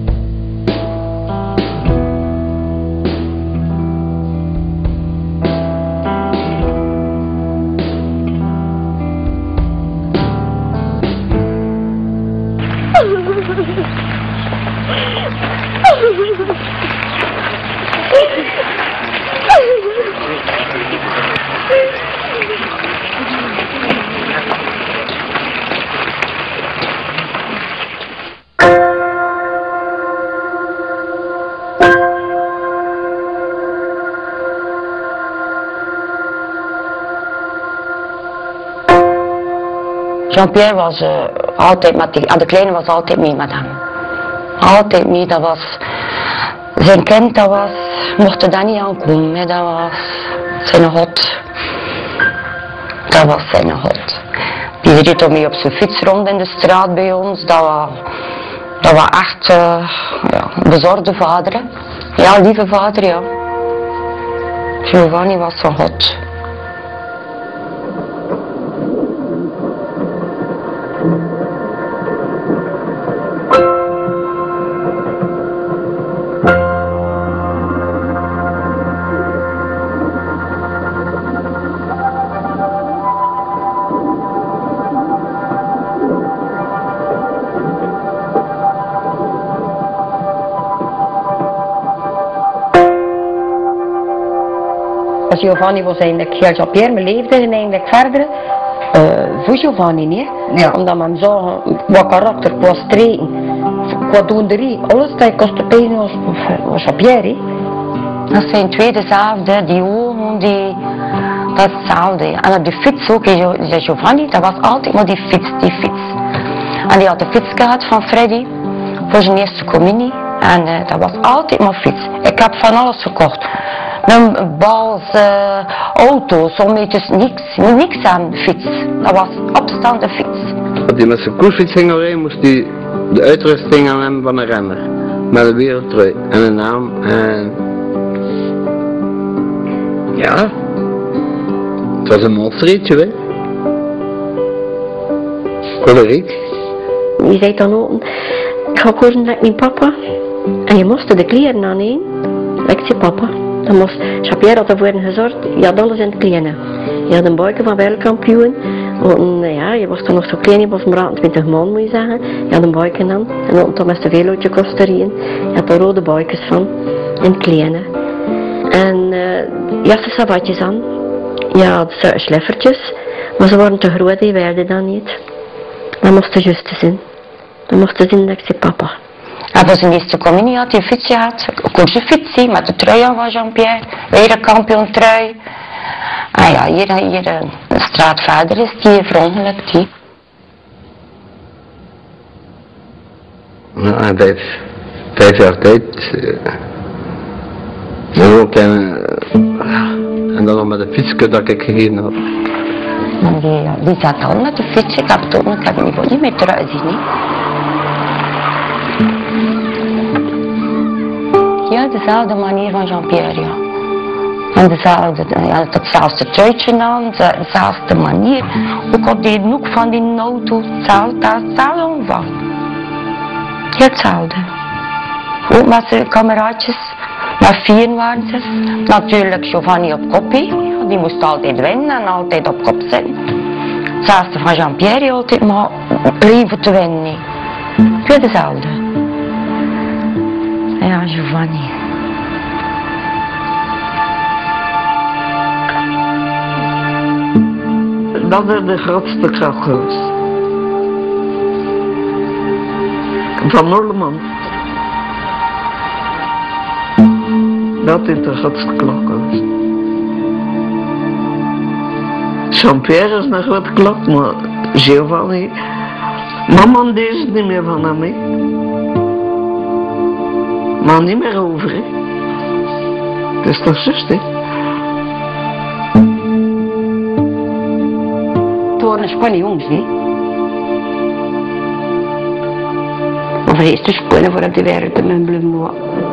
Jean-Pierre was uh, altijd met die, de kleine was altijd mee met hem. Altijd mee, dat was zijn kind, dat was, mocht er daar niet aankomen, hè, dat was zijn hot. Dat was zijn hot. Die reed toch mee op zijn fiets rond in de straat bij ons, dat was, dat was echt uh, ja, een bezorgde vader. Hè. Ja, lieve vader, ja. Giovanni was zo hot. Giovanni was eigenlijk, ja, Jean-Pierre, me leefde en eigenlijk verder uh, voor Giovanni, niet? Ja. Omdat men zo wat karakter, qua streken, qua doenderie, alles dat kostte pijn was, was Jean-Pierre. Dat zijn twee dezelfde, die ogen, die, dat is hetzelfde. En op de fiets ook, zei Giovanni, dat was altijd maar die fiets, die fiets. En die had de fiets gehad van Freddy, voor zijn eerste communie. En uh, dat was altijd maar fiets. Ik heb van alles gekocht. Een bals, uh, auto's, om mee dus niks, niks aan de fiets. Dat was opstaande fiets. Als hij met zijn koersfiets ging rijden, moest hij de uitrusting aan hebben van een renner. Met een wereldtrui en een naam en... Ja... Het was een monsteretje, hè. Koleriek. Je zei dan ook, ik ga koersen met mijn papa. En je moest de kleren aannemen, ik zei papa. Dan moest Jean-Pierre had ervoor gezorgd, je had alles in het kleine. Je had een buiken van wereldkampioen. Want ja, je was dan nog zo klein, je was maar achtentwintig man moet je zeggen. Je had een buiken aan. En dan toen met een velootje kostte erin. Je had er rode buikjes van, in het kleine. En uh, je had de sabatjes aan. Je had sleffertjes, maar ze waren te groot, die werden dan niet. Dan moest je juist zien. Dan moest je zien dat ik zei papa. En voor zijn eerste communie had hij een fiets gehad, een koersfiets met de trui aan van Jean-Pierre, wereldkampioen trui. Ah ja, hier, hier de straat verder is die verongelukt die. Ja, en vijf, vijf jaar tijd. Uh, ook en, uh, en dan nog met de fietsje dat ik gegeven had. Die, die zat al met de fiets, ik heb het ook, ik heb het niet, niet meer trui zien. Niet? Ja, dezelfde manier van Jean-Pierre, ja. En dezelfde, ja, hetzelfde truitje aan, dezelfde manier. Ook op die hoek van die auto, hetzelfde, hetzelfde omvang. Hetzelfde. Ook met zijn kameraadjes, met vier waren ze. Natuurlijk Giovanni op kopie, die moest altijd winnen en altijd op kop zitten. Hetzelfde van Jean-Pierre altijd, maar liever te winnen niet. Weer dezelfde. Ja, Giovanni. Dat is de grootste kracht geweest. Van Norleman. Dat is de grootste klok geweest. Jean-Pierre is een grote klok, maar Giovanni. Mama deed het niet meer van hem, hè. Maar niet meer over, hè. Het is toch zus, hè. Het waren spannende jongens, hè. Maar vreselijk spannend voor op de wereld te mijn bloemen.